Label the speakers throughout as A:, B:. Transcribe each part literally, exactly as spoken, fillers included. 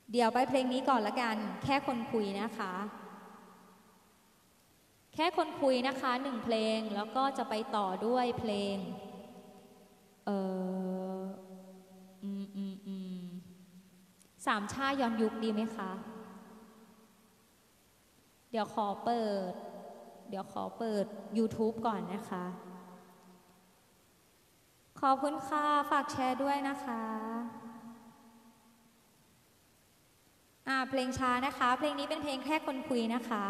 A: เดี๋ยวไปเพลงนี้ก่อนละกันแค่คนคุยนะคะแค่คนคุยนะคะหนึ่งเพลงแล้วก็จะไปต่อด้วยเพลงเอออืมอืมอืมสามชาย้อนยุคดีไหมคะเดี๋ยวขอเปิดเดี๋ยวขอเปิด YouTube ก่อนนะคะขอบคุณค่ะฝากแชร์ด้วยนะคะอ่าเพลงช้านะคะเพลงนี้เป็นเพลงแค่คนคุยนะคะ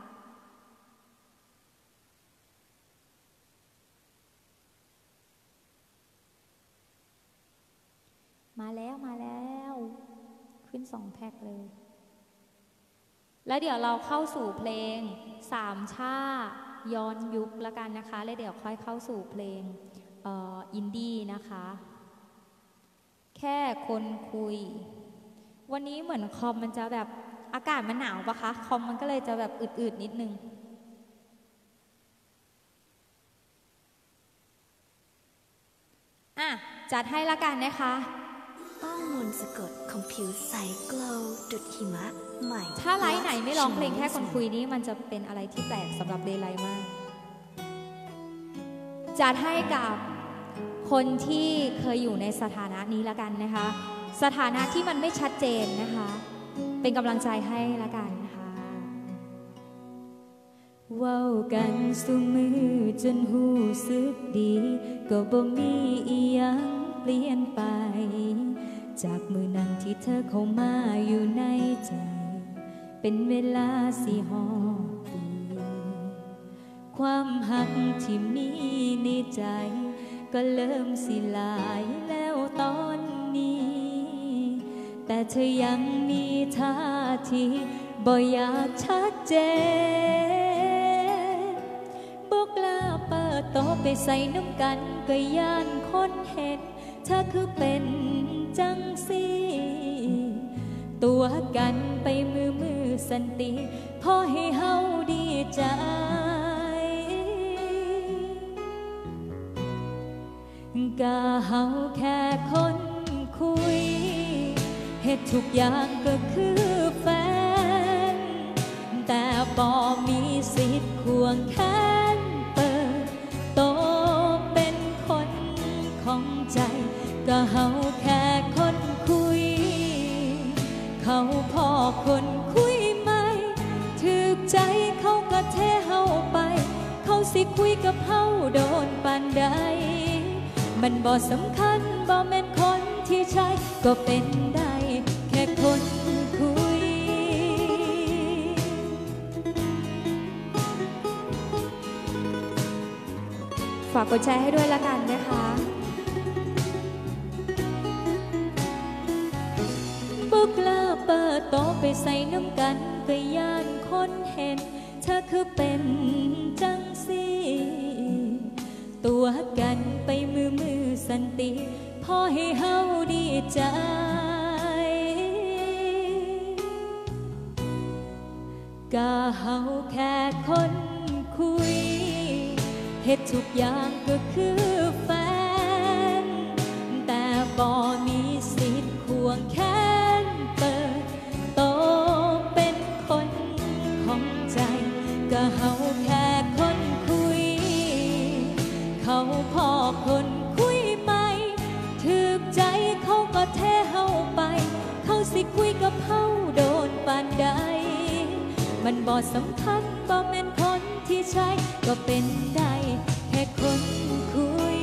A: มาแล้วมาแล้วขึ้นสองแท็กเลยแล้วเดี๋ยวเราเข้าสู่เพลงสามชาย้อนยุคแล้วกันนะคะแล้วเดี๋ยวค่อยเข้าสู่เพลงเอ่ออินดี้นะคะแค่คนคุยวันนี้เหมือนคอมมันจะแบบอากาศมันหนาวปะคะคอมมันก็เลยจะแบบอืดๆนิดนึงอ่ะจัดให้ละกันนะคะ
B: ต้องมนต์สะกดของผิวใสโกลว์ดุจหิมะใหม่
A: ถ้าไลฟ์ไหนไม่ร้องเพลงแค่คนคุยนี้มันจะเป็นอะไรที่แปลกสำหรับเดย์ไลฟ์มากจัดให้กับคนที่เคยอยู่ในสถานะนี้ละกันนะคะสถานะที่มันไม่ชัดเจนนะคะเป็นกำลังใจให้ละกันค่ะเว้ากันสุมือจนหูสึกดีก็บ่มีอีหยังเปลี่ยนไปจากมือนั้นที่เธอเข้ามาอยู่ในใจเป็นเวลาสี่ห้าปีความหักที่มีในใจก็เริ่มสิลายแล้วตอนนี้แต่เธอยังมีท่าทีบ่อยากชัดเจนบ่กล้าเปิดโตไปใส่น้ำกันก็ย่านคนเห็นเธอคือเป็นจังสิตัวกันไปมือมือสันติพอให้เฮาดีใจก็เฮาแค่คนคุยเหตุทุกอย่างก็คือแฟนแต่บ่มีสิทธิ์ควงแขนเปิดโตเป็นคนของใจก็เฮาแค่คนคุยเขาพอคนคุยไม่ถึกใจเขาก็เทเฮาไปเขาสิคุยกับเฮาโดนปานใดมันบ่สำคัญบ่แม่นคนที่ใช่ก็เป็นได้แค่คนคุยฝากกดแชร์ให้ด้วยละกันนะคะบ่กล้าเปิดโตไปใส่น้ำกันก็ย่านคนเห็นเธอคือเป็นจังสิตัวกันไปมือมือสันติพอให้เฮาดีใจก็เฮาแค่คนคุยเหตุทุกอย่างก็คือแฟนแต่บ่มีสิทธิ์ควงแขนเปิดโตเป็นคนของใจก็เฮาแค่คนคุยเขาพอคนคุยไม่ถึกใจเขาก็เทเฮาไปเขาสิคุยกับเฮาโดนปานใดมันบ่สำคัญบ่แม่นคนที่ใช่ก็เป็นได้แค่คนคุย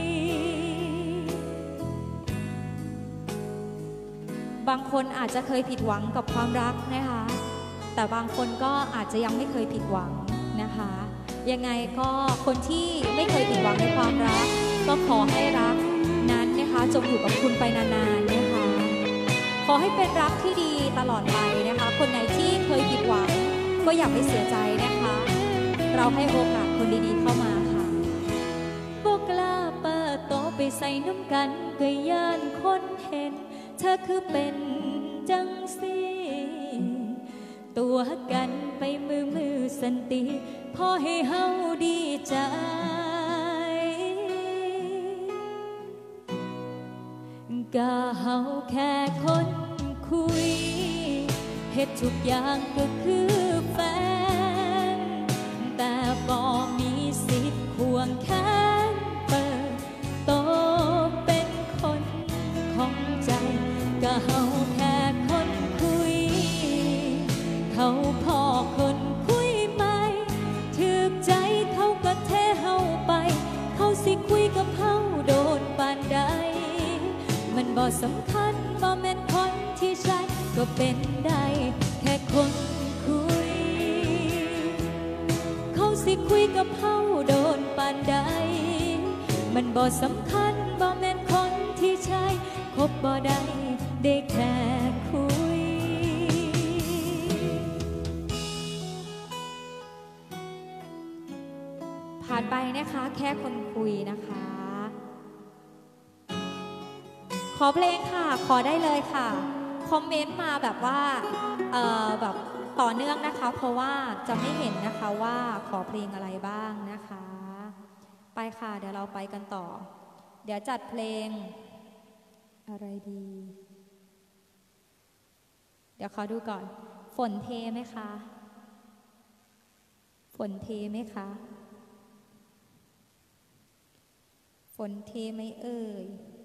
A: บางคนอาจจะเคยผิดหวังกับความรักนะคะแต่บางคนก็อาจจะยังไม่เคยผิดหวังนะคะยังไงก็คนที่ไม่เคยผิดหวังในความรักก็ขอให้รักนั้นนะคะจงอยู่กับคุณไปนานๆนะคะขอให้เป็นรักที่ดีตลอดไปนะคะคนไหนที่เคยผิดหวังก็อย่าไปเสียใจนะคะเราให้โอกาสคนดีๆเข้ามาค่ะบ่กล้าเปิดโตไปใส่น้ำกันก็ย่านคนเห็นเธอคือเป็นจังสิตัวกันไปมือมือสันติพอให้เฮาดีใจก็เฮาแค่คนคุยฮ็ดทุกอย่างก็คือแฟนแต่บ่มีสิทธิ์ควงแขนเปิดโตเป็นคนของใจก็เฮาแค่คนคุยเขาพ่อคนคุยใหม่ถึกใจเขาก็เทเฮาไปเขาสิคุยกับเฮาโดนปานใดมันบ่สำคัญบ่แม่นคนที่ใช่ก็เป็นได้แค่คนคุยเขาสิคุยกับเฮาโดนปานใดมันบ่สำคัญบ่แม่นคนที่ใช่คบบ่ได้ได้แค่คุยผ่านไปนะคะแค่คนคุยนะคะขอเพลงค่ะขอได้เลยค่ะคอมเมนต์มาแบบว่าเอ่อแบบต่อเนื่องนะคะเพราะว่าจะไม่เห็นนะคะว่าขอเพลงอะไรบ้างนะคะไปค่ะเดี๋ยวเราไปกันต่อเดี๋ยวจัดเพลงอะไรดีเดี๋ยวขอดูก่อนฝนเทไหมคะฝนเทไหมคะฝนเทไหมเอ่ย